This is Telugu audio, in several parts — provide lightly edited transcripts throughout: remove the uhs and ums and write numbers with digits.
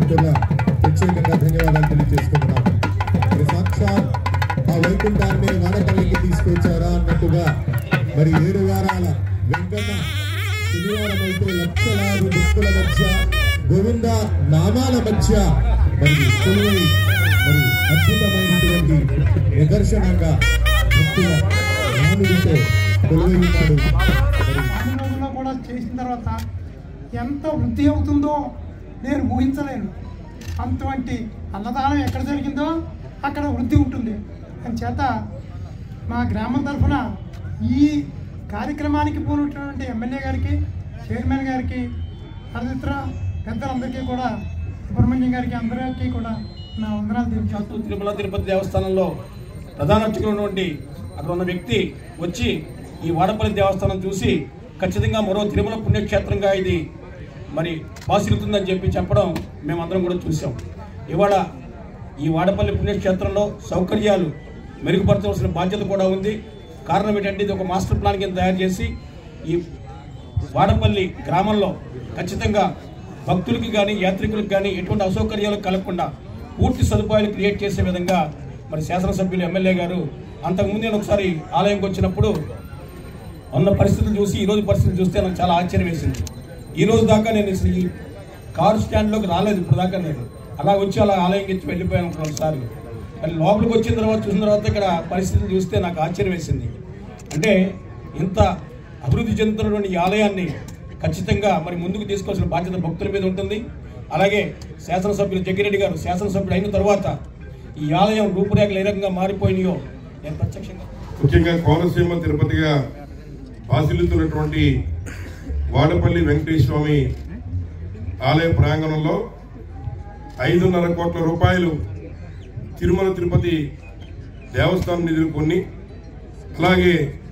మిత్రుల ప్రత్యేకంగా ధన్యవాదాలు తెలియజేసుకుంటున్నాం. సాక్షాత్ ఆ వైకుంఠాన్ని వాడపల్లికి తీసుకొచ్చారా అన్నట్టుగా మరి 7 వారాల వెంకన్న శనివారం అయితే లక్షలాది భక్తుల మధ్య గోవింద నామాల మధ్య మరి కొలువై మరి అద్భుతమైనటువంటి నిదర్శనంగా భక్తుల నానుడితో కొలువై ఉన్నాడు. కూడా చేసిన తర్వాత ఎంత వృద్ధి అవుతుందో నేను ఊహించలేను. అటువంటి అన్నదానం ఎక్కడ జరిగిందో అక్కడ వృద్ధి ఉంటుంది. అందుచేత మా గ్రామం తరఫున ఈ కార్యక్రమానికి పోయినటువంటి ఎమ్మెల్యే గారికి, చైర్మన్ గారికి, తదితర పెద్దలందరికీ కూడా, సుబ్రహ్మణ్యం గారికి, అందరికీ కూడా నా వందనాలు తెలియజేస్తాను. తిరుమల తిరుపతి దేవస్థానంలో ప్రధాన అర్చకుడు అక్కడ ఉన్న వ్యక్తి వచ్చి ఈ వాడపల్లి దేవస్థానం చూసి ఖచ్చితంగా మరో తిరుమల పుణ్యక్షేత్రంగా ఇది మరి బాసిల్లుతుందని చెప్పడం మేమందరం కూడా చూసాం. ఇవాళ ఈ వాడపల్లి పుణ్యక్షేత్రంలో సౌకర్యాలు మెరుగుపరచవలసిన బాధ్యత కూడా ఉంది. కారణం ఏంటంటే ఇది ఒక మాస్టర్ ప్లాన్ కింద తయారు చేసి ఈ వాడపల్లి గ్రామంలో ఖచ్చితంగా భక్తులకి కానీ యాత్రికులకు కానీ ఎటువంటి అసౌకర్యాలు కలగకుండా పూర్తి సదుపాయాలు క్రియేట్ చేసే విధంగా మరి శాసనసభ్యులు ఎమ్మెల్యే గారు అంతకుముందు నేను ఒకసారి ఆలయంకి వచ్చినప్పుడు ఉన్న పరిస్థితులు చూసి ఈరోజు పరిస్థితులు చూస్తే నాకు చాలా ఆశ్చర్యం వేసింది. ఈరోజు దాకా నేను ఈ కారు స్టాండ్లోకి రాలేదు. ఇప్పుడు దాకా నేను అలా వచ్చి అలా ఆలయంకి వచ్చి వెళ్ళిపోయాను ఒకసారి. కానీ లోపలికి వచ్చిన తర్వాత చూసిన తర్వాత ఇక్కడ పరిస్థితులు చూస్తే నాకు ఆశ్చర్యం వేసింది. అంటే ఇంత అభివృద్ధి చెందుతున్నటువంటి ఈ ఆలయాన్ని ఖచ్చితంగా మరి ముందుకు తీసుకోవాల్సిన బాధ్యత భక్తుల మీద ఉంటుంది. అలాగే శాసనసభ్యులు జగ్గిరెడ్డి గారు శాసనసభ్యులు అయిన తర్వాత ఈ ఆలయం రూపురేఖలు ఏ రకంగా మారిపోయినాయో నేను ప్రత్యక్షంగా ముఖ్యంగా కోనసీమ తిరుపతిగా బాసిల్లుతున్నటువంటి వాడపల్లి వెంకటేశ్వర స్వామి ఆలయ ప్రాంగణంలో 5.5 కోట్ల రూపాయలు తిరుమల తిరుపతి దేవస్థానం నిధులు కొన్ని, అలాగే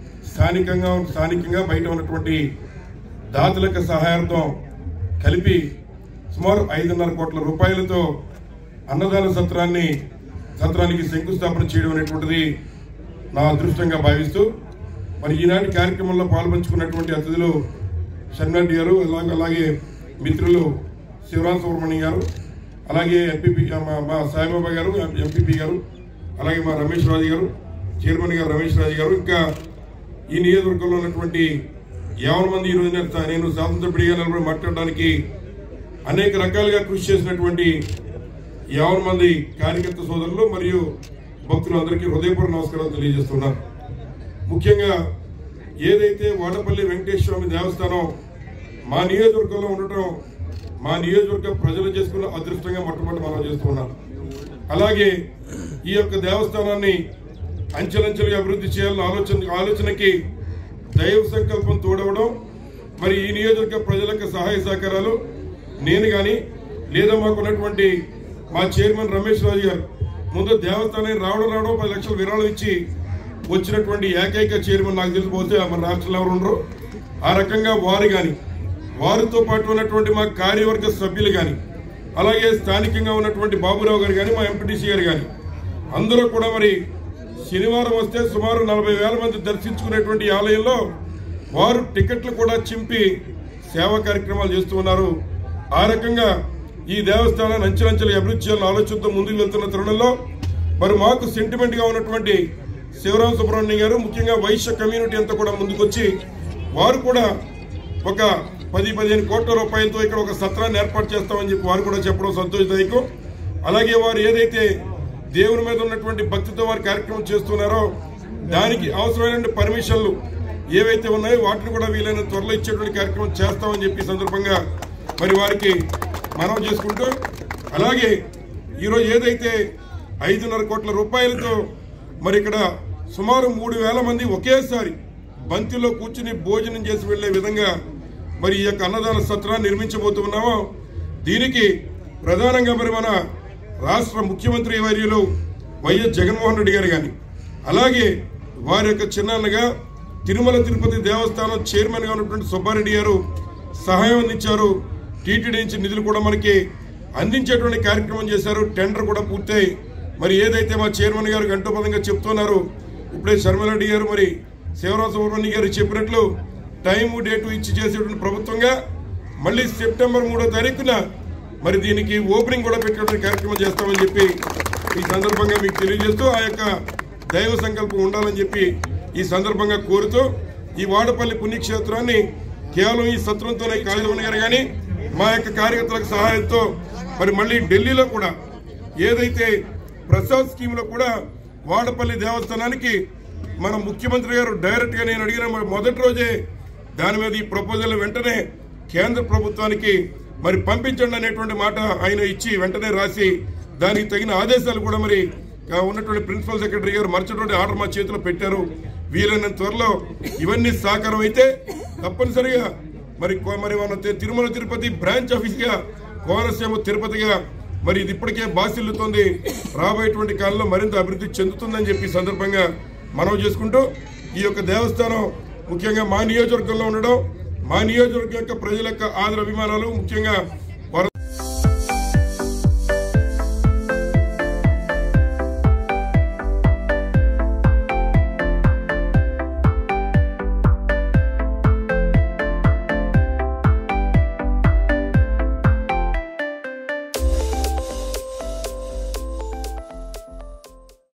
స్థానికంగా బయట ఉన్నటువంటి దాతలకు సహాయంతో కలిపి సుమారు 5.5 కోట్ల రూపాయలతో అన్నదాన సత్రానికి శంకుస్థాపన చేయడం అనేటువంటిది నా అదృష్టంగా భావిస్తూ మరి ఈనాటి కార్యక్రమంలో పాల్పంచుకున్నటువంటి అతిథులు షర్మిలారెడ్డి గారు, అలాగే మిత్రులు శివరాం సుబ్రహ్మణ్యం గారు, అలాగే ఎంపీపీ మా సాయిబాబా గారు, ఎంపీపీ గారు, అలాగే మా రమేష్ రాజు గారు, చైర్మన్ గారు రమేష్ రాజు గారు, ఇంకా ఈ నియోజకవర్గంలో ఉన్నటువంటి 50 మంది ఈ రోజున నేను శాసనసభ్యుడిగా నిలబడి మాట్లాడడానికి అనేక రకాలుగా కృషి చేసినటువంటి 50 మంది కార్యకర్త సోదరులు మరియు భక్తులు అందరికీ హృదయపూర్వక నమస్కారాలు తెలియజేస్తున్నారు. ముఖ్యంగా ఏదైతే వాడపల్లి వెంకటేశ్వర స్వామి దేవస్థానం మా నియోజకవర్గంలో ఉండటం మా నియోజకవర్గ ప్రజలు చేసుకున్న అదృష్టంగా మొట్టమొదటి మనం చేస్తున్నాం. అలాగే ఈ యొక్క దేవస్థానాన్ని అంచెలంచెలుగా అభివృద్ధి చేయాలన్న ఆలోచనకి దైవ సంకల్పం తోడవడం, మరి ఈ నియోజకవర్గ ప్రజలకు సహాయ సహకారాలు నేను కానీ లేదా మాకున్నటువంటి మా చైర్మన్ రమేష్ రాజు గారు ముందు దేవస్థానాన్ని రావడం 10 లక్షల విరాళం ఇచ్చి వచ్చినటువంటి ఏకైక చైర్మన్ నాకు తెలిసిపోతే మన రాష్ట్రంలో ఎవరు ఉండరు. ఆ రకంగా వారు కానీ వారితో పాటు ఉన్నటువంటి మా కార్యవర్గ సభ్యులు కానీ అలాగే స్థానికంగా ఉన్నటువంటి బాబురావు గారు కానీ మా ఎంపీటీసీ గారు కానీ అందరూ కూడా మరి శనివారం వస్తే సుమారు 40,000 మంది దర్శించుకునేటువంటి ఆలయంలో వారు టికెట్లు కూడా చింపి సేవా కార్యక్రమాలు చేస్తూ ఉన్నారు. ఆ రకంగా ఈ దేవస్థానాన్ని అంచెలంచెలుగా అభివృద్ధి చేయాలని ఆలోచనతో ముందుకు వెళ్తున్న తరుణంలో మరి మాకు సెంటిమెంట్ గా ఉన్నటువంటి శివరాం సుబ్రహ్మణ్యం గారు, ముఖ్యంగా వైశ్య కమ్యూనిటీ అంతా కూడా ముందుకొచ్చి వారు కూడా ఒక 10-15 కోట్ల రూపాయలతో ఇక్కడ ఒక సత్రాన్ని ఏర్పాటు చేస్తామని చెప్పి వారు కూడా చెప్పడం సంతోషదాయకం. అలాగే వారు ఏదైతే దేవుని మీద ఉన్నటువంటి భక్తితో వారి కార్యక్రమం చేస్తున్నారో దానికి అవసరమైన పర్మిషన్లు ఏవైతే ఉన్నాయో వాటిని కూడా వీలైన త్వరలో ఇచ్చేటువంటి కార్యక్రమం చేస్తామని చెప్పి సందర్భంగా మరి వారికి మనవి చేసుకుంటూ, అలాగే ఈరోజు ఏదైతే 5.5 కోట్ల రూపాయలతో మరి ఇక్కడ సుమారు 3,000 మంది ఒకేసారి బంతిలో కూర్చుని భోజనం చేసి వెళ్లే విధంగా మరి ఈ యొక్క అన్నదాన సత్రాన్ని నిర్మించబోతున్నామో దీనికి ప్రధానంగా మరి మన రాష్ట్ర ముఖ్యమంత్రి వర్యులు వైఎస్ జగన్మోహన్ రెడ్డి గారు కానీ అలాగే వారి యొక్క చిన్నాన్నగా తిరుమల తిరుపతి దేవస్థానం చైర్మన్ గా ఉన్నటువంటి సుబ్బారెడ్డి గారు సహాయం అందించారు. టీటీడీ నుంచి నిధులు కూడా మనకి అందించేటువంటి కార్యక్రమం చేశారు. టెండర్ కూడా పూర్తయి మరి ఏదైతే మా చైర్మన్ గారు గంటోపదంగా చెప్తున్నారు, ఇప్పుడే షర్మిలారెడ్డి గారు మరి శివరాం సుబ్రహ్మణ్యం గారు చెప్పినట్లు టైము డేటు ఇచ్చి చేసేటువంటి ప్రభుత్వంగా మళ్ళీ సెప్టెంబర్ 3వ తారీఖున మరి దీనికి ఓపెనింగ్ కూడా పెట్టే కార్యక్రమం చేస్తామని చెప్పి ఈ సందర్భంగా మీకు తెలియజేస్తూ ఆ యొక్క దైవ సంకల్పం ఉండాలని చెప్పి ఈ సందర్భంగా కోరుతూ ఈ వాడపల్లి పుణ్యక్షేత్రాన్ని కేవలం ఈ సత్రంతోనే కాళీవన్ గారు కానీ మా యొక్క కార్యకర్తలకు సహాయంతో మరి మళ్ళీ ఢిల్లీలో కూడా ఏదైతే ప్రసాద్ స్కీమ్ లో కూడా వాడపల్లి దేవస్థానానికి మన ముఖ్యమంత్రి గారు డైరెక్ట్ గా నేను అడిగిన మొదటి రోజే దాని మీద ఈ ప్రపోజల్ వెంటనే కేంద్ర ప్రభుత్వానికి మరి పంపించండి అనేటువంటి మాట ఆయన ఇచ్చి వెంటనే రాసి దానికి తగిన ఆదేశాలు కూడా మరి ఉన్నటువంటి ప్రిన్సిపల్ సెక్రటరీ గారు మర్చినటువంటి ఆర్డర్ మా చేతిలో పెట్టారు. వీలైనంత త్వరలో ఇవన్నీ సాకారం అయితే తప్పనిసరిగా మరి మన తిరుమల తిరుపతి బ్రాంచ్ ఆఫీస్ గా కోనసీమ తిరుపతిగా మరి ఇది ఇప్పటికే బాసిల్లుతోంది. రాబోయేటువంటి కాలంలో మరింత అభివృద్ధి చెందుతుందని చెప్పి సందర్భంగా మనవి చేసుకుంటూ ఈ యొక్క దేవస్థానం ముఖ్యంగా మా నియోజకవర్గంలో ఉండడం, మా నియోజకవర్గం యొక్క ప్రజల యొక్క ఆదర అభిమానాలు ముఖ్యంగా